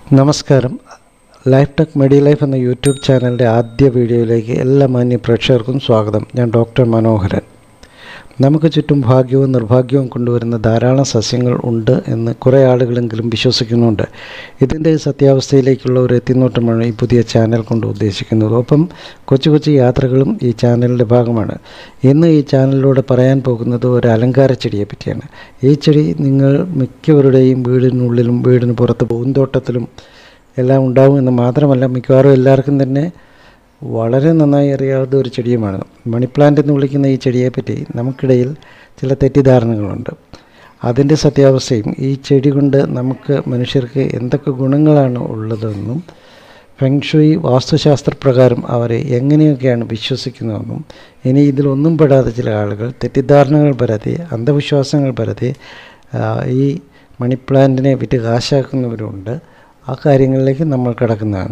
നമസ്കാരം. ലൈഫ്ടെക് മെഡിലൈഫ് എന്ന യൂട്യൂബ് ചാനലിൻ്റെ ആദ്യ വീഡിയോയിലേക്ക് എല്ലാ മാന്യ പ്രേക്ഷകർക്കും സ്വാഗതം. ഞാൻ ഡോക്ടർ മനോഹരൻ. നമുക്ക് ചുറ്റും ഭാഗ്യവും നിർഭാഗ്യവും കൊണ്ടുവരുന്ന ധാരാളം സസ്യങ്ങൾ ഉണ്ട് എന്ന് കുറേ ആളുകളെങ്കിലും വിശ്വസിക്കുന്നുണ്ട്. ഇതിൻ്റെ സത്യാവസ്ഥയിലേക്കുള്ള ഒരു എത്തിനോട്ടമാണ് ഈ പുതിയ ചാനൽ കൊണ്ട് ഉദ്ദേശിക്കുന്നത്. ഒപ്പം കൊച്ചു കൊച്ചു യാത്രകളും ഈ ചാനലിൻ്റെ ഭാഗമാണ്. ഇന്ന് ഈ ചാനലിലൂടെ പറയാൻ പോകുന്നത് ഒരു അലങ്കാര ചെടിയെ പറ്റിയാണ്. ഈ ചെടി നിങ്ങൾ മിക്കവരുടെയും വീടിനുള്ളിലും വീടിന് പുറത്ത് പൂന്തോട്ടത്തിലും എല്ലാം ഉണ്ടാകുമെന്ന് മാത്രമല്ല, മിക്കവാറും എല്ലാവർക്കും തന്നെ വളരെ നന്നായി അറിയാവുന്ന ഒരു ചെടിയുമാണ്. മണി പ്ലാന്റ് എന്ന് വിളിക്കുന്ന ഈ ചെടിയെപ്പറ്റി നമുക്കിടയിൽ ചില തെറ്റിദ്ധാരണകളുണ്ട്. അതിൻ്റെ സത്യാവസ്ഥയും ഈ ചെടി കൊണ്ട് നമുക്ക് മനുഷ്യർക്ക് എന്തൊക്കെ ഗുണങ്ങളാണ് ഉള്ളതെന്നും ഫെങ്ഷുയി വാസ്തുശാസ്ത്രപ്രകാരം അവരെ എങ്ങനെയൊക്കെയാണ് വിശ്വസിക്കുന്നതെന്നും, ഇനി ഇതിലൊന്നും പെടാതെ ചില ആളുകൾ തെറ്റിദ്ധാരണകൾ പരത്തി അന്ധവിശ്വാസങ്ങൾ പരത്തി ഈ മണി പ്ലാന്റിനെ വിറ്റ് കാശാക്കുന്നവരുണ്ട്. ആ കാര്യങ്ങളിലേക്ക് നമ്മൾ കിടക്കുന്നതാണ്.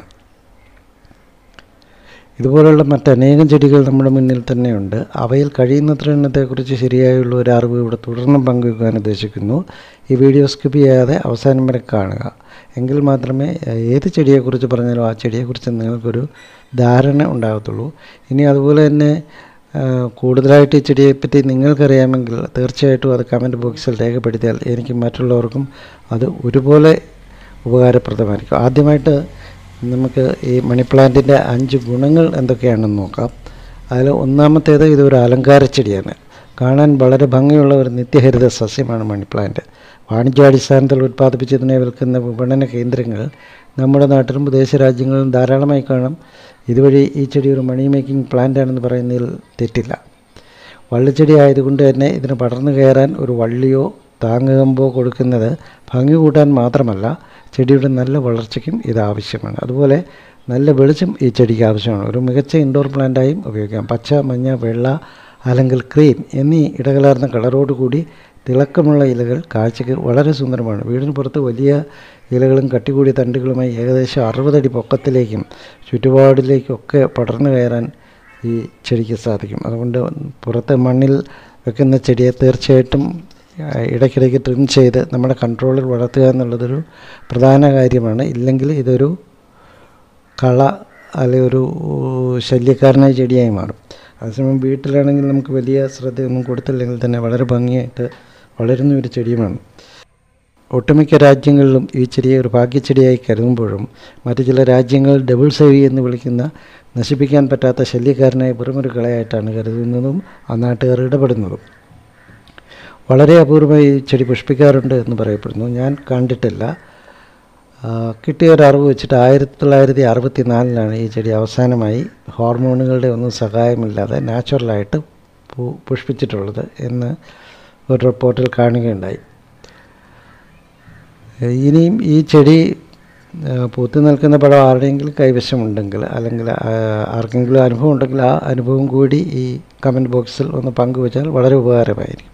ഇതുപോലുള്ള മറ്റനേകം ചെടികൾ നമ്മുടെ മുന്നിൽ തന്നെയുണ്ട്. അവയിൽ കഴിയുന്നത്ര എണ്ണത്തെക്കുറിച്ച് ശരിയായുള്ള ഒരു അറിവ് ഇവിടെ തുടർന്നും പങ്കുവയ്ക്കാൻ ഉദ്ദേശിക്കുന്നു. ഈ വീഡിയോ സ്കിപ്പ് ചെയ്യാതെ അവസാനം വരെ കാണുക. എങ്കിൽ മാത്രമേ ഏത് ചെടിയെക്കുറിച്ച് പറഞ്ഞാലും ആ ചെടിയെക്കുറിച്ച് നിങ്ങൾക്കൊരു ധാരണ ഉണ്ടാകത്തുള്ളൂ. ഇനി അതുപോലെ തന്നെ കൂടുതലായിട്ട് ഈ ചെടിയെപ്പറ്റി നിങ്ങൾക്കറിയാമെങ്കിൽ തീർച്ചയായിട്ടും അത് കമൻറ്റ് ബോക്സിൽ രേഖപ്പെടുത്തിയാൽ എനിക്ക് മറ്റുള്ളവർക്കും അത് ഒരുപോലെ ഉപകാരപ്രദമായിരിക്കും. ആദ്യമായിട്ട് നമുക്ക് ഈ മണി പ്ലാന്റിൻ്റെ 5 ഗുണങ്ങൾ എന്തൊക്കെയാണെന്ന് നോക്കാം. അതിൽ ഒന്നാമത്തേത്, ഇതൊരു അലങ്കാര ചെടിയാണ്. കാണാൻ വളരെ ഭംഗിയുള്ള ഒരു നിത്യഹരിത സസ്യമാണ് മണി പ്ലാന്റ്. വാണിജ്യാടിസ്ഥാനത്തിൽ ഉൽപ്പാദിപ്പിച്ചതിനെ വിൽക്കുന്ന വിപണന കേന്ദ്രങ്ങൾ നമ്മുടെ നാട്ടിലും വിദേശ രാജ്യങ്ങളിലും ധാരാളമായി കാണാം. ഇതുവഴി ഈ ചെടി ഒരു മണി മേക്കിംഗ് പ്ലാന്റ് ആണെന്ന് പറയുന്നതിൽ തെറ്റില്ല. വള്ളിച്ചെടി ആയതുകൊണ്ട് തന്നെ ഇതിന് പടർന്നു കയറാൻ ഒരു വള്ളിയോ താങ്ങുകമ്പോ കൊടുക്കുന്നത് ഭംഗി കൂട്ടാൻ മാത്രമല്ല, ചെടിയുടെ നല്ല വളർച്ചയ്ക്കും ഇത് ആവശ്യമാണ്. അതുപോലെ നല്ല വെളിച്ചം ഈ ചെടിക്ക് ആവശ്യമാണ്. ഒരു മികച്ച ഇൻഡോർ പ്ലാന്റായും ഉപയോഗിക്കാം. പച്ച, മഞ്ഞ, വെള്ള അല്ലെങ്കിൽ ക്രീം എന്നീ ഇടകലർന്ന കളറോടുകൂടി തിളക്കമുള്ള ഇലകൾ കാഴ്ചയ്ക്ക് വളരെ സുന്ദരമാണ്. വീടിന് പുറത്ത് വലിയ ഇലകളും കട്ടികൂടിയ തണ്ടുകളുമായി ഏകദേശം 60 അടി പൊക്കത്തിലേക്കും ചുറ്റുപാടിലേക്കൊക്കെ പടർന്നു കയറാൻ ഈ ചെടിക്ക് സാധിക്കും. അതുകൊണ്ട് പുറത്ത് മണ്ണിൽ വെക്കുന്ന ചെടിയെ തീർച്ചയായിട്ടും ഇടയ്ക്കിടയ്ക്ക് ട്രിം ചെയ്ത് നമ്മുടെ കൺട്രോളിൽ വളർത്തുക എന്നുള്ളതൊരു പ്രധാന കാര്യമാണ്. ഇല്ലെങ്കിൽ ഇതൊരു കള അല്ലെങ്കിൽ ഒരു ശല്യക്കാരനായ ചെടിയായി മാറും. അതേസമയം വീട്ടിലാണെങ്കിൽ നമുക്ക് വലിയ ശ്രദ്ധയൊന്നും കൊടുത്തില്ലെങ്കിൽ തന്നെ വളരെ ഭംഗിയായിട്ട് വളരുന്ന ഒരു ചെടിയുമാണ്. ഒട്ടുമിക്ക രാജ്യങ്ങളിലും ഈ ചെടിയെ ഒരു ഭാഗ്യച്ചെടിയായി കരുതുമ്പോഴും മറ്റു ചില രാജ്യങ്ങൾ ഡബിൾ സേവി എന്ന് വിളിക്കുന്ന നശിപ്പിക്കാൻ പറ്റാത്ത ശല്യക്കാരനായ വെറുമൊരു കളയായിട്ടാണ് കരുതുന്നതും ആ നാട്ടുകാർ ഇടപെടുന്നതും. വളരെ അപൂർവമായി ചെടി പുഷ്പിക്കാറുണ്ട് എന്ന് പറയപ്പെടുന്നു. ഞാൻ കണ്ടിട്ടില്ല. കിട്ടിയ ഒരു അറിവ് വെച്ചിട്ട് 1964 ഈ ചെടി അവസാനമായി ഹോർമോണുകളുടെ ഒന്നും സഹായമില്ലാതെ നാച്ചുറലായിട്ട് പുഷ്പിച്ചിട്ടുള്ളത് എന്ന് ഒരു റിപ്പോർട്ടിൽ കാണുകയുണ്ടായി. ഇനിയും ഈ ചെടി പൂത്തു നിൽക്കുന്ന പഴം ആരുടെയെങ്കിലും കൈവശമുണ്ടെങ്കിൽ അല്ലെങ്കിൽ ആർക്കെങ്കിലും അനുഭവം ഉണ്ടെങ്കിൽ ആ അനുഭവം കൂടി ഈ കമൻറ്റ് ബോക്സിൽ ഒന്ന് പങ്കുവച്ചാൽ വളരെ ഉപകാരമായിരിക്കും.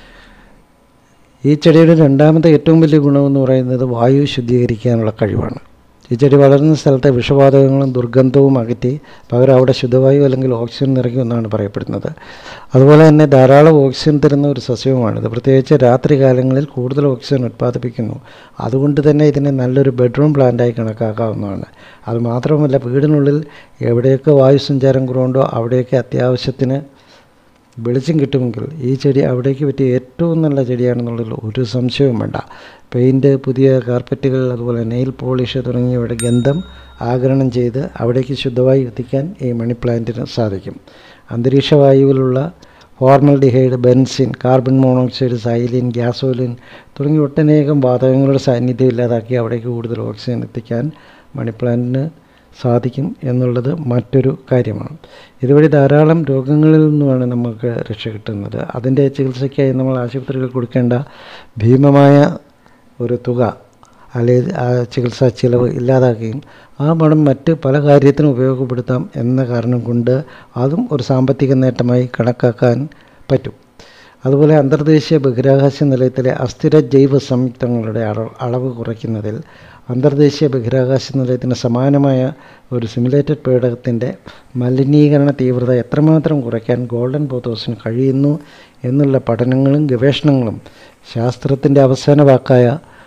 ഈ ചെടിയുടെ രണ്ടാമത്തെ ഏറ്റവും വലിയ ഗുണമെന്ന് പറയുന്നത് വായു ശുദ്ധീകരിക്കാനുള്ള കഴിവാണ്. ഈ ചെടി വളരുന്ന സ്ഥലത്തെ വിഷവാതകങ്ങളും ദുർഗന്ധവും അകറ്റി പകരം അവിടെ ശുദ്ധവായു അല്ലെങ്കിൽ ഓക്സിജൻ നിറയ്ക്കുമെന്നാണ് പറയപ്പെടുന്നത്. അതുപോലെ തന്നെ ധാരാളം ഓക്സിജൻ തരുന്ന ഒരു സസ്യവുമാണിത്. പ്രത്യേകിച്ച് രാത്രി കാലങ്ങളിൽ കൂടുതൽ ഓക്സിജൻ ഉത്പാദിപ്പിക്കുന്നു. അതുകൊണ്ട് തന്നെ ഇതിനെ നല്ലൊരു ബെഡ്റൂം പ്ലാന്റായി കണക്കാക്കാവുന്നതാണ്. അതുമാത്രമല്ല, വീടിനുള്ളിൽ എവിടെയൊക്കെ വായു സഞ്ചാരം കുറവുണ്ടോ അവിടെയൊക്കെ അത്യാവശ്യത്തിന് വെളിച്ചം കിട്ടുമെങ്കിൽ ഈ ചെടി അവിടേക്ക് പറ്റിയ ഏറ്റവും നല്ല ചെടിയാണെന്നുള്ളതിൽ ഒരു സംശയവും വേണ്ട. പെയിൻറ്റ്, പുതിയ കാർപ്പറ്റുകൾ, അതുപോലെ നെയിൽ പോളിഷ് തുടങ്ങിയവയുടെ ഗന്ധം ആഗിരണം ചെയ്ത് അവിടേക്ക് ശുദ്ധവായു എത്തിക്കാൻ ഈ മണി പ്ലാന്റിന് സാധിക്കും. അന്തരീക്ഷ വായുവിലുള്ള formaldehyde, benzene, carbon monoxide, xylene, gasoline തുടങ്ങിയ ഒട്ടനേകം വാതകങ്ങളുടെ സാന്നിധ്യം ഇല്ലാതാക്കി അവിടേക്ക് കൂടുതൽ ഓക്സിജൻ എത്തിക്കാൻ മണി പ്ലാന്റിന് സാധിക്കും എന്നുള്ളത് മറ്റൊരു കാര്യമാണ്. ഇതുവഴി ധാരാളം രോഗങ്ങളിൽ നിന്നുമാണ് നമുക്ക് രക്ഷ കിട്ടുന്നത്. അതിൻ്റെ ചികിത്സയ്ക്കായി നമ്മൾ ആശുപത്രികൾ കൊടുക്കേണ്ട ഭീമമായ ഒരു തുക അല്ലെങ്കിൽ ആ ചികിത്സാ ചിലവ് ഇല്ലാതാക്കുകയും ആ പണം മറ്റ് പല കാര്യത്തിനും ഉപയോഗപ്പെടുത്താം എന്ന കാരണം കൊണ്ട് അതും ഒരു സാമ്പത്തിക നേട്ടമായി കണക്കാക്കാൻ പറ്റും. അതുപോലെ അന്തർദേശീയ ബഹിരാകാശ നിലയത്തിലെ അസ്ഥിര ജൈവ സംയുക്തങ്ങളുടെ അളവ് കുറയ്ക്കുന്നതിൽ അന്തർദേശീയ ബഹിരാകാശ നിലയത്തിന് സമാനമായ ഒരു സിമുലേറ്റഡ് പേടകത്തിൻ്റെ മലിനീകരണ തീവ്രത എത്രമാത്രം കുറയ്ക്കാൻ ഗോൾഡൻ പോത്തോസിന് കഴിയുന്നു എന്നുള്ള പഠനങ്ങളും ഗവേഷണങ്ങളും ശാസ്ത്രത്തിൻ്റെ അവസാന വാക്കായ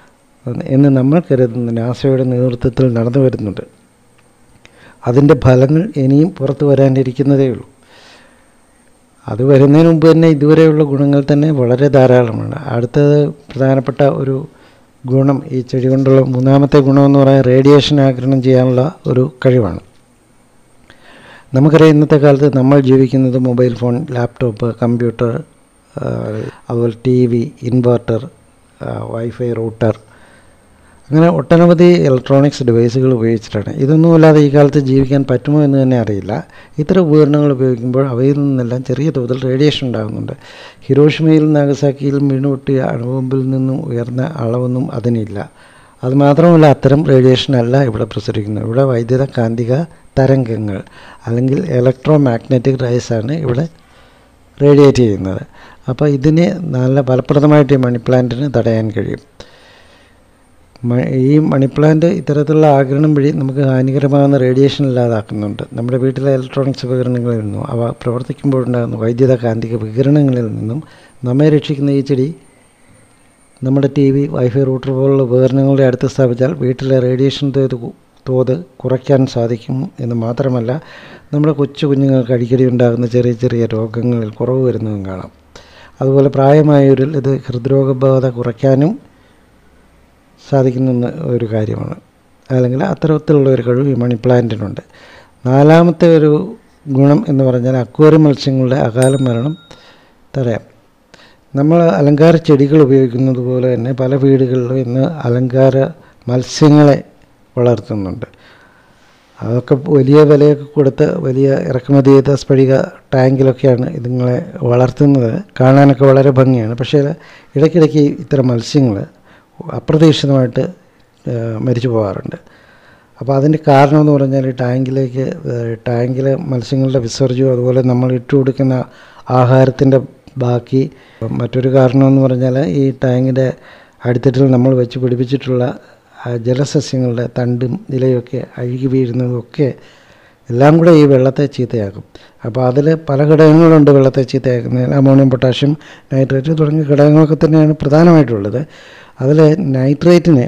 എന്ന് നമ്മൾ കരുതുന്ന നാസയുടെ നേതൃത്വത്തിൽ നടന്നു വരുന്നുണ്ട്. അതിൻ്റെ ഫലങ്ങൾ ഇനിയും പുറത്തു വരാനിരിക്കുന്നതേ ഉള്ളൂ. അത് വരുന്നതിന് മുമ്പ് തന്നെ ഇതുവരെയുള്ള ഗുണങ്ങൾ തന്നെ വളരെ ധാരാളമാണ്. അടുത്തത് പ്രധാനപ്പെട്ട ഒരു ഗുണം, ഈ ചെടി കൊണ്ടുള്ള മൂന്നാമത്തെ ഗുണമെന്ന് പറയുന്നത് റേഡിയേഷൻ ആഗിരണം ചെയ്യാനുള്ള ഒരു കഴിവാണ്. നമുക്കറിയാം, ഇന്നത്തെ കാലത്ത് നമ്മൾ ജീവിക്കുന്നത് മൊബൈൽ ഫോൺ, ലാപ്ടോപ്പ്, കമ്പ്യൂട്ടർ, അതുപോലെ TV, ഇൻവെർട്ടർ, വൈഫൈ, റൂട്ടർ, അങ്ങനെ ഒട്ടനവധി ഇലക്ട്രോണിക്സ് ഡിവൈസുകൾ ഉപയോഗിച്ചിട്ടാണ്. ഇതൊന്നുമല്ലാതെ ഈ കാലത്ത് ജീവിക്കാൻ പറ്റുമോ എന്ന് തന്നെ അറിയില്ല. ഇത്തരം ഉപകരണങ്ങൾ ഉപയോഗിക്കുമ്പോൾ അവയിൽ നിന്നെല്ലാം ചെറിയ തോതിൽ റേഡിയേഷൻ ഉണ്ടാകുന്നുണ്ട്. ഹിരോഷിമയിലും നാഗസാക്കിയിലും വീണുപൊട്ടിയ അണുബോംബിൽ നിന്നും ഉയർന്ന അളവൊന്നും അതിനില്ല. അതുമാത്രമല്ല, അത്തരം റേഡിയേഷൻ അല്ല ഇവിടെ പ്രസരിക്കുന്നത്. ഇവിടെ വൈദ്യുത കാന്തിക തരംഗങ്ങൾ അല്ലെങ്കിൽ ഇലക്ട്രോ മാഗ്നറ്റിക് റൈസാണ് ഇവിടെ റേഡിയേറ്റ് ചെയ്യുന്നത്. അപ്പോൾ ഇതിനെ നല്ല ഫലപ്രദമായിട്ട് ഈ മണി പ്ലാന്റിന് തടയാൻ കഴിയും. ഈ മണി പ്ലാന്റ് ഇത്തരത്തിലുള്ള ആഗിരണം വഴി നമുക്ക് ഹാനികരമാകുന്ന റേഡിയേഷൻ ഇല്ലാതാക്കുന്നുണ്ട്. നമ്മുടെ വീട്ടിലെ ഇലക്ട്രോണിക്സ് ഉപകരണങ്ങളിൽ നിന്നും അവ പ്രവർത്തിക്കുമ്പോഴുണ്ടാകുന്ന വൈദ്യുത കാന്തിക വികിരണങ്ങളിൽ നിന്നും നമ്മെ രക്ഷിക്കുന്ന ഈ ചെടി നമ്മുടെ TV, വൈഫൈ, റൂട്ടർ പോലുള്ള ഉപകരണങ്ങളുടെ അടുത്ത് സ്ഥാപിച്ചാൽ വീട്ടിലെ റേഡിയേഷൻ തോത് കുറയ്ക്കാൻ സാധിക്കും എന്ന് മാത്രമല്ല, നമ്മുടെ കൊച്ചു കുഞ്ഞുങ്ങൾക്ക് അടിക്കടി ഉണ്ടാകുന്ന ചെറിയ ചെറിയ രോഗങ്ങളിൽ കുറവ് വരുന്നതും കാണാം. അതുപോലെ പ്രായമായവരിൽ ഇത് ഹൃദ്രോഗബാധ കുറയ്ക്കാനും സാധിക്കുന്ന ഒരു കാര്യമാണ്. അല്ലെങ്കിൽ അത്തരത്തിലുള്ള ഒരു കഴിവ് ഈ മണി പ്ലാന്റിനുണ്ട്. നാലാമത്തെ ഒരു ഗുണം എന്ന് പറഞ്ഞാൽ അക്വേറിയം മത്സ്യങ്ങളുടെ അകാല മരണം തടയാം. നമ്മൾ അലങ്കാര ചെടികൾ ഉപയോഗിക്കുന്നത് പോലെ തന്നെ പല വീടുകളിലും ഇന്ന് അലങ്കാര മത്സ്യങ്ങളെ വളർത്തുന്നുണ്ട്. അതൊക്കെ വലിയ വിലയൊക്കെ കൊടുത്ത് വലിയ ഇറക്കുമതി ചെയ്ത സ്ഫടിക ടാങ്കിലൊക്കെയാണ് ഇതുങ്ങളെ വളർത്തുന്നത്. കാണാനൊക്കെ വളരെ ഭംഗിയാണ്. പക്ഷേ ഇടയ്ക്കിടയ്ക്ക് ഇത്തരം മത്സ്യങ്ങൾ അപ്രതീക്ഷിതമായിട്ട് മരിച്ചു പോകാറുണ്ട്. അപ്പോൾ അതിൻ്റെ കാരണം എന്ന് പറഞ്ഞാൽ ടാങ്കിലെ മത്സ്യങ്ങളുടെ വിസർജ്യവും അതുപോലെ നമ്മൾ ഇട്ട് കൊടുക്കുന്ന ആഹാരത്തിൻ്റെ ബാക്കി. മറ്റൊരു കാരണമെന്ന് പറഞ്ഞാൽ ഈ ടാങ്കിൻ്റെ അടിത്തട്ടിൽ നമ്മൾ വെച്ച് പിടിപ്പിച്ചിട്ടുള്ള ജലസസ്യങ്ങളുടെ തണ്ടും ഇലയൊക്കെ അഴുകി വീഴുന്നതൊക്കെ എല്ലാം കൂടെ ഈ വെള്ളത്തെ ചീത്തയാക്കും. അപ്പോൾ അതിൽ പല ഘടകങ്ങളുണ്ട് വെള്ളത്തെ ചീത്തയാക്കുന്നതിന്. അമോണിയം, പൊട്ടാഷ്യം, നൈട്രേറ്റ് തുടങ്ങിയ ഘടകങ്ങളൊക്കെ തന്നെയാണ് പ്രധാനമായിട്ടുള്ളത്. അതിൽ നൈട്രേറ്റിനെ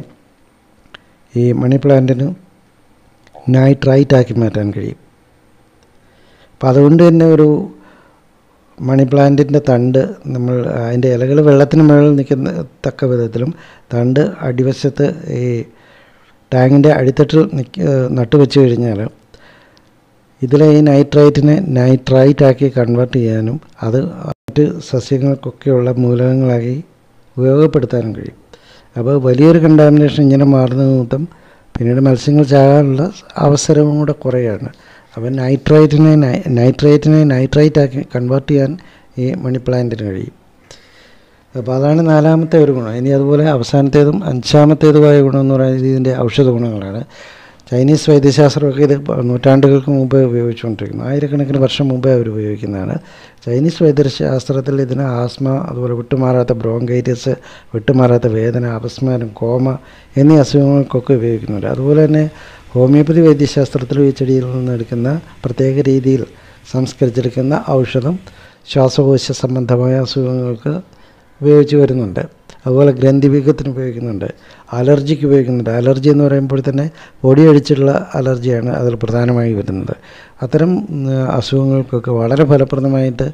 ഈ മണി പ്ലാന്റിന് നൈട്രൈറ്റാക്കി മാറ്റാൻ കഴിയും. അപ്പോൾ അതുകൊണ്ട് തന്നെ ഒരു മണി പ്ലാന്റിൻ്റെ തണ്ട് നമ്മൾ അതിൻ്റെ ഇലകൾ വെള്ളത്തിന് മുകളിൽ നിൽക്കുന്ന തക്ക വിധത്തിലും തണ്ട് അടിവശത്ത് ഈ ടാങ്കിൻ്റെ അടിത്തട്ടിൽ നട്ടുവെച്ച് കഴിഞ്ഞാൽ ഇതിലെ ഈ നൈട്രൈറ്റിനെ നൈട്രൈറ്റാക്കി കൺവേർട്ട് ചെയ്യാനും അത് മറ്റ് സസ്യങ്ങൾക്കൊക്കെയുള്ള മൂലകങ്ങളാക്കി ഉപയോഗപ്പെടുത്താനും കഴിയും. അപ്പോൾ വലിയൊരു കണ്ടാമിനേഷൻ ഇങ്ങനെ മാറുന്ന നിമിത്തം പിന്നീട് മത്സ്യങ്ങൾ ചാകാനുള്ള അവസരവും കൂടെ കുറയാണ്. അപ്പോൾ നൈട്രൈറ്റിനെ നൈട്രൈറ്റാക്കി കൺവേർട്ട് ചെയ്യാൻ ഈ മണി പ്ലാന്റിന് കഴിയും. അപ്പോൾ അതാണ് നാലാമത്തെ ഒരു ഗുണം. ഇനി അതുപോലെ അവസാനത്തേതും അഞ്ചാമത്തേതുമായ ഗുണമെന്ന് പറയുന്നത് ഇതിൻ്റെ ഔഷധ ഗുണങ്ങളാണ്. ചൈനീസ് വൈദ്യശാസ്ത്രമൊക്കെ ഇത് നൂറ്റാണ്ടുകൾക്ക് മുമ്പേ ഉപയോഗിച്ചുകൊണ്ടിരിക്കുന്നു. ആയിരക്കണക്കിന് വർഷം മുമ്പേ അവർ ഉപയോഗിക്കുന്നതാണ്. ചൈനീസ് വൈദ്യശാസ്ത്രത്തിൽ ഇതിന് ആസ്മ, അതുപോലെ വിട്ടുമാറാത്ത ബ്രോങ്കൈറ്റിസ്, വിട്ടുമാറാത്ത വേദന, അപസ്മാരം, കോമ എന്നീ അസുഖങ്ങൾക്കൊക്കെ ഉപയോഗിക്കുന്നുണ്ട്. അതുപോലെ തന്നെ ഹോമിയോപ്പതി വൈദ്യശാസ്ത്രത്തിൽ ഈ ചെടിയിൽ നിന്ന് എടുക്കുന്ന പ്രത്യേക രീതിയിൽ സംസ്കരിച്ചെടുക്കുന്ന ഔഷധം ശ്വാസകോശ സംബന്ധമായ അസുഖങ്ങൾക്ക് ഉപയോഗിച്ച് വരുന്നുണ്ട്. അതുപോലെ ഗ്രന്ഥിവീക്കത്തിന് ഉപയോഗിക്കുന്നുണ്ട്, അലർജിക്ക് ഉപയോഗിക്കുന്നുണ്ട്. അലർജി എന്ന് പറയുമ്പോൾ തന്നെ പൊടിയടിച്ചുള്ള അലർജിയാണ് അതിൽ പ്രധാനമായി വരുന്നത്. അത്തരം അസുഖങ്ങൾക്കൊക്കെ വളരെ ഫലപ്രദമായിട്ട്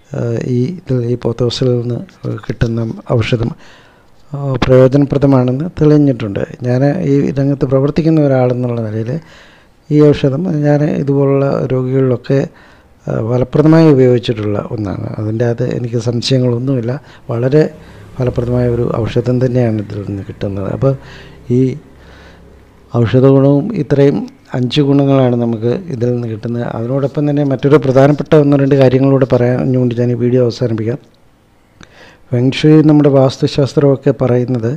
ഈ പോത്തോസിൽ നിന്ന് കിട്ടുന്ന ഔഷധം പ്രയോജനപ്രദമാണെന്ന് തെളിഞ്ഞിട്ടുണ്ട്. ഞാൻ ഈ രംഗത്ത് പ്രവർത്തിക്കുന്ന ഒരാളെന്നുള്ള നിലയിൽ ഈ ഔഷധം ഞാൻ ഇതുപോലുള്ള രോഗികളിലൊക്കെ ഫലപ്രദമായി ഉപയോഗിച്ചിട്ടുള്ള ഒന്നാണ്. അതിൻ്റെ അത് എനിക്ക് സംശയങ്ങളൊന്നുമില്ല. വളരെ ഫലപ്രദമായ ഒരു ഔഷധം തന്നെയാണ് ഇതിൽ നിന്ന് കിട്ടുന്നത്. അപ്പോൾ ഈ ഔഷധ ഗുണവും ഇത്രയും 5 ഗുണങ്ങളാണ് നമുക്ക് ഇതിൽ നിന്ന് കിട്ടുന്നത്. അതിനോടൊപ്പം തന്നെ മറ്റൊരു പ്രധാനപ്പെട്ട 1-2 കാര്യങ്ങളൂടെ പറഞ്ഞുകൊണ്ട് ഞാൻ ഈ വീഡിയോ അവസാനിപ്പിക്കാം. ഫെങ്ഷുയി നമ്മുടെ വാസ്തുശാസ്ത്രമൊക്കെ പറയുന്നത്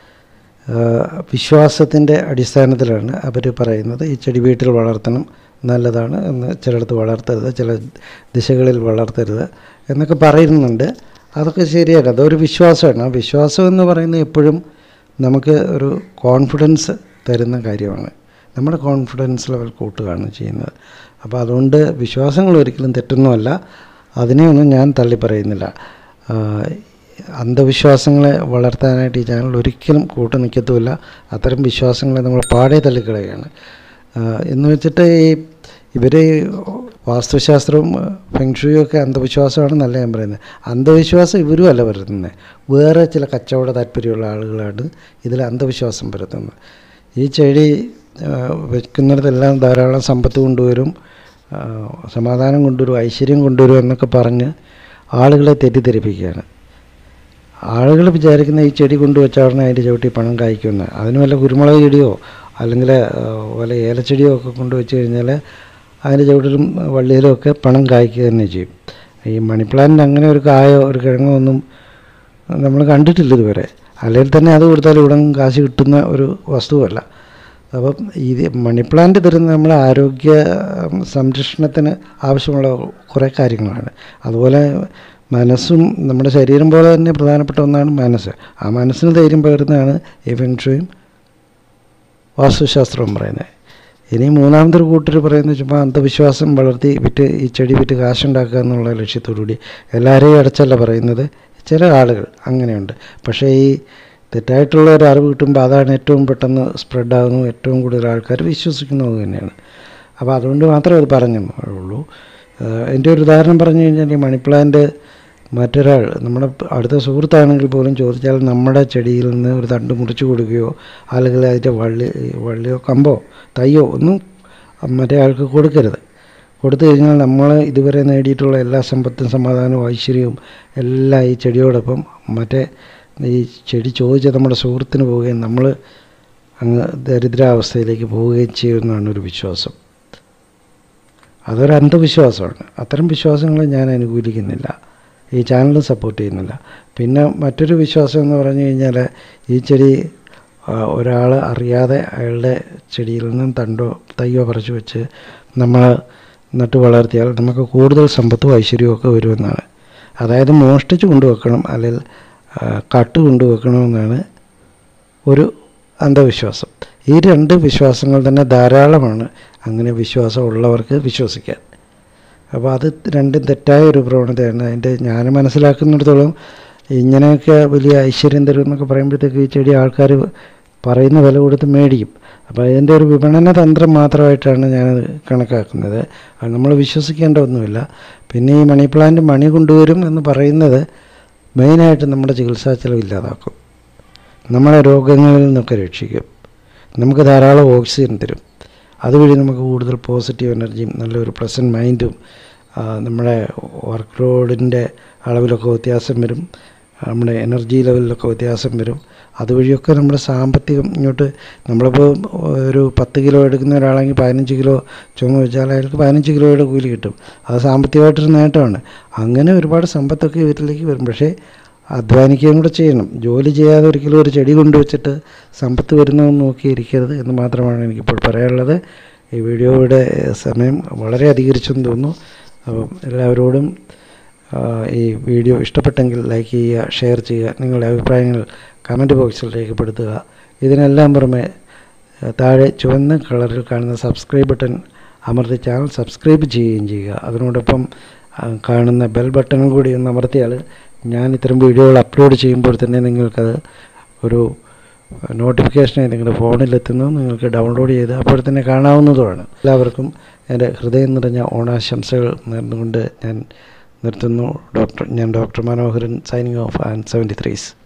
വിശ്വാസത്തിൻ്റെ അടിസ്ഥാനത്തിലാണ് അവർ പറയുന്നത്. ഈ ചെടി വീട്ടിൽ വളർത്തണം, നല്ലതാണ് എന്ന്, ചിലയിടത്ത് വളർത്തരുത്, ചില ദിശകളിൽ വളർത്തരുത് എന്നൊക്കെ പറയുന്നുണ്ട്. അതൊക്കെ ശരിയല്ല, അതൊരു വിശ്വാസമാണ്. ആ വിശ്വാസം എന്ന് പറയുന്നത് എപ്പോഴും നമുക്ക് ഒരു കോൺഫിഡൻസ് തരുന്ന കാര്യമാണ്. നമ്മുടെ കോൺഫിഡൻസ് ലെവൽ കൂട്ടുകയാണ് ചെയ്യുന്നത്. അപ്പോൾ അതുകൊണ്ട് വിശ്വാസങ്ങൾ ഒരിക്കലും തെറ്റൊന്നുമല്ല, അതിനെയൊന്നും ഞാൻ തള്ളി പറയുന്നില്ല. അന്ധവിശ്വാസങ്ങളെ വളർത്താനായിട്ട് ഈ ചാനൽ ഒരിക്കലും കൂട്ടു നിൽക്കത്തുമില്ല. അത്തരം വിശ്വാസങ്ങളെ നമ്മൾ പാടെ തള്ളിക്കളയുകയാണ്. എന്ന് വെച്ചിട്ട് ഇവർ വാസ്തുശാസ്ത്രവും ഫെങ്ഷുയും ഒക്കെ അന്ധവിശ്വാസമാണെന്നല്ല ഞാൻ പറയുന്നത്. അന്ധവിശ്വാസം ഇവരും അല്ല വരുത്തുന്നത്, വേറെ ചില കച്ചവട താല്പര്യമുള്ള ആളുകളാണ് ഇതിൽ അന്ധവിശ്വാസം വരുത്തുന്നത്. ഈ ചെടി വെക്കുന്നിടത്തെല്ലാം ധാരാളം സമ്പത്ത് കൊണ്ടുവരും, സമാധാനം കൊണ്ടുവരും, ഐശ്വര്യം കൊണ്ടുവരും എന്നൊക്കെ പറഞ്ഞ് ആളുകളെ തെറ്റിദ്ധരിപ്പിക്കുകയാണ്. ആളുകൾ വിചാരിക്കുന്ന ഈ ചെടി കൊണ്ടുവച്ചാൽ അതിൻ്റെ ചവിട്ടി പണം കായ്ക്കുമെന്ന്. അതിന് വല്ല കുരുമുളക് ചെടിയോ അല്ലെങ്കിൽ വല്ല ഏലച്ചെടിയോ ഒക്കെ കൊണ്ടുവച്ച് കഴിഞ്ഞാൽ അതിൻ്റെ ചവിട്ടിലും വള്ളിയിലും ഒക്കെ പണം കായ്ക്കുക തന്നെ ചെയ്യും. ഈ മണി പ്ലാന്റിന് അങ്ങനെ ഒരു കായോ ഒരു കിഴങ്ങോ ഒന്നും നമ്മൾ കണ്ടിട്ടില്ല ഇതുവരെ. അല്ലെങ്കിൽ തന്നെ അത് കൊടുത്താൽ ഇവിടെ കാശ് കിട്ടുന്ന ഒരു വസ്തുവല്ല. അപ്പം ഇത് മണി പ്ലാന്റ് തരുന്ന നമ്മളെ ആരോഗ്യ സംരക്ഷണത്തിന് ആവശ്യമുള്ള കുറേ കാര്യങ്ങളാണ്. അതുപോലെ മനസ്സും നമ്മുടെ ശരീരം പോലെ തന്നെ പ്രധാനപ്പെട്ട ഒന്നാണ് മനസ്സ്. ആ മനസ്സിന് ധൈര്യം പകരുന്നതാണ് ഈ ഫെങ്ഷുയും വാസ്തുശാസ്ത്രവും പറയുന്നത്. ഇനി മൂന്നാമതൊരു കൂട്ടർ പറയുന്നത് ചുമ്മാ അന്ധവിശ്വാസം വളർത്തി വിറ്റ് ഈ ചെടി വിറ്റ് കാശുണ്ടാക്കുക എന്നുള്ള ലക്ഷ്യത്തോടുകൂടി. എല്ലാവരെയും അടച്ചല്ല പറയുന്നത്, ചില ആളുകൾ അങ്ങനെയുണ്ട്. പക്ഷേ ഈ തെറ്റായിട്ടുള്ള ഒരു അറിവ് കിട്ടുമ്പോൾ അതാണ് ഏറ്റവും പെട്ടെന്ന് സ്പ്രെഡാകുന്നു, ഏറ്റവും കൂടുതൽ ആൾക്കാർ വിശ്വസിക്കുന്നത് തന്നെയാണ്. അപ്പോൾ അതുകൊണ്ട് മാത്രമേ അത് പറഞ്ഞുള്ളൂ. എൻ്റെ ഒരു ഉദാഹരണം പറഞ്ഞു കഴിഞ്ഞാൽ, ഈ മണി പ്ലാന്റ് മറ്റൊരാൾ നമ്മുടെ അടുത്ത സുഹൃത്താണെങ്കിൽ പോലും ചോദിച്ചാൽ നമ്മുടെ ചെടിയിൽ നിന്ന് ഒരു തണ്ട് മുറിച്ച് കൊടുക്കുകയോ അല്ലെങ്കിൽ അതിൻ്റെ വള്ളിയോ കമ്പോ തയ്യോ ഒന്നും മറ്റേ ആൾക്ക് കൊടുക്കരുത്. കൊടുത്തു കഴിഞ്ഞാൽ നമ്മൾ ഇതുവരെ നേടിയിട്ടുള്ള എല്ലാ സമ്പത്തും സമാധാനവും ഐശ്വര്യവും എല്ലാം ഈ ചെടിയോടൊപ്പം മറ്റേ ഈ ചെടി ചോദിച്ച നമ്മുടെ സുഹൃത്തിന് പോവുകയും നമ്മൾ അങ്ങ് ദരിദ്രാവസ്ഥയിലേക്ക് പോവുകയും ചെയ്യുമെന്നാണ് ഒരു വിശ്വാസം. അതൊരു അന്ധവിശ്വാസമാണ്. അത്തരം വിശ്വാസങ്ങളെ ഞാൻ അനുകൂലിക്കുന്നില്ല, ഈ ചാനൽ സപ്പോർട്ട് ചെയ്യുന്നില്ല. പിന്നെ മറ്റൊരു വിശ്വാസം എന്ന് പറഞ്ഞു കഴിഞ്ഞാൽ, ഈ ചെടി ഒരാൾ അറിയാതെ അയാളുടെ ചെടിയിൽ നിന്നും തയ്യോ പറിച്ചു വെച്ച് നമ്മൾ നട്ട് വളർത്തിയാൽ നമുക്ക് കൂടുതൽ സമ്പത്തും ഐശ്വര്യവും ഒക്കെ വരുമെന്നാണ്. അതായത് മോഷ്ടിച്ച് കൊണ്ടുവെക്കണം അല്ലെങ്കിൽ കട്ട് കൊണ്ടുവെക്കണമെന്നാണ് ഒരു അന്ധവിശ്വാസം. ഈ രണ്ട് വിശ്വാസങ്ങൾ തന്നെ ധാരാളമാണ് അങ്ങനെ വിശ്വാസമുള്ളവർക്ക് വിശ്വസിക്കാൻ. അപ്പോൾ അത് രണ്ടും തെറ്റായ ഒരു പ്രവണതയാണ്. അതിൻ്റെ ഞാൻ മനസ്സിലാക്കുന്നിടത്തോളം ഇങ്ങനെയൊക്കെ വലിയ ഐശ്വര്യം തരും എന്നൊക്കെ പറയുമ്പോഴത്തേക്ക് ഈ ചെടി ആൾക്കാർ പറയുന്ന വില കൊടുത്ത് മേടിക്കും. അപ്പോൾ അതിൻ്റെ ഒരു വിപണന തന്ത്രം മാത്രമായിട്ടാണ് ഞാനത് കണക്കാക്കുന്നത്. അത് നമ്മൾ വിശ്വസിക്കേണ്ട ഒന്നുമില്ല. പിന്നെ ഈ മണി പ്ലാന്റ് മണി കൊണ്ടുവരും എന്ന് പറയുന്നത് മെയിനായിട്ട് നമ്മുടെ ചികിത്സാ ചെലവ് ഇല്ലാതാക്കും, നമ്മളെ രോഗങ്ങളിൽ നിന്നൊക്കെ രക്ഷിക്കും, നമുക്ക് ധാരാളം ഓക്സിജൻ തരും. അതുവഴി നമുക്ക് കൂടുതൽ പോസിറ്റീവ് എനർജിയും നല്ലൊരു പ്ലസൻറ്റ് മൈൻഡും, നമ്മുടെ വർക്ക് ലോഡിൻ്റെ അളവിലൊക്കെ വ്യത്യാസം വരും, നമ്മുടെ എനർജി ലെവലിലൊക്കെ വ്യത്യാസം വരും. അതുവഴിയൊക്കെ നമ്മുടെ സാമ്പത്തികം ഇങ്ങോട്ട്, നമ്മളിപ്പോൾ ഒരു 10 കിലോ എടുക്കുന്ന ഒരാളെങ്കിൽ 15 കിലോ ചുമ വെച്ചാൽ അയാൾക്ക് 15 കിലോയുടെ കൂലി കിട്ടും. അത് സാമ്പത്തികമായിട്ടൊരു നേട്ടമാണ്. അങ്ങനെ ഒരുപാട് സമ്പത്തൊക്കെ വീട്ടിലേക്ക് വരും. പക്ഷേ അധ്വാനിക്കുകയും കൂടെ ചെയ്യണം. ജോലി ചെയ്യാതെ ഒരിക്കലും ഒരു ചെടി കൊണ്ടുവച്ചിട്ട് സമ്പത്ത് വരുന്നതെന്ന് നോക്കിയിരിക്കരുത് എന്ന് മാത്രമാണ് എനിക്കിപ്പോൾ പറയാനുള്ളത്. ഈ വീഡിയോയുടെ സമയം വളരെ അധികരിച്ചെന്ന് തോന്നുന്നു. അപ്പം എല്ലാവരോടും ഈ വീഡിയോ ഇഷ്ടപ്പെട്ടെങ്കിൽ ലൈക്ക് ചെയ്യുക, ഷെയർ ചെയ്യുക, നിങ്ങളുടെ അഭിപ്രായങ്ങൾ കമൻറ്റ് ബോക്സിൽ രേഖപ്പെടുത്തുക. ഇതിനെല്ലാം പുറമെ താഴെ ചുവന്ന കളറിൽ കാണുന്ന സബ്സ്ക്രൈബ് ബട്ടൺ അമർത്തി ചാനൽ സബ്സ്ക്രൈബ് ചെയ്യുകയും ചെയ്യുക. അതിനോടൊപ്പം കാണുന്ന ബെൽ ബട്ടണും കൂടി ഒന്ന് അമർത്തിയാൽ ഞാൻ ഇത്തരം വീഡിയോകൾ അപ്ലോഡ് ചെയ്യുമ്പോൾ തന്നെ നിങ്ങൾക്കത് ഒരു നോട്ടിഫിക്കേഷനായി നിങ്ങളുടെ ഫോണിലെത്തുന്നു. നിങ്ങൾക്ക് ഡൗൺലോഡ് ചെയ്ത് അപ്പോൾ തന്നെ കാണാവുന്നതുമാണ്. എല്ലാവർക്കും എൻ്റെ ഹൃദയം നിറഞ്ഞ ഓണാശംസകൾ നേർന്നുകൊണ്ട് ഞാൻ നിർത്തുന്നു. ഞാൻ doctor Manoharan, signing off and 73s.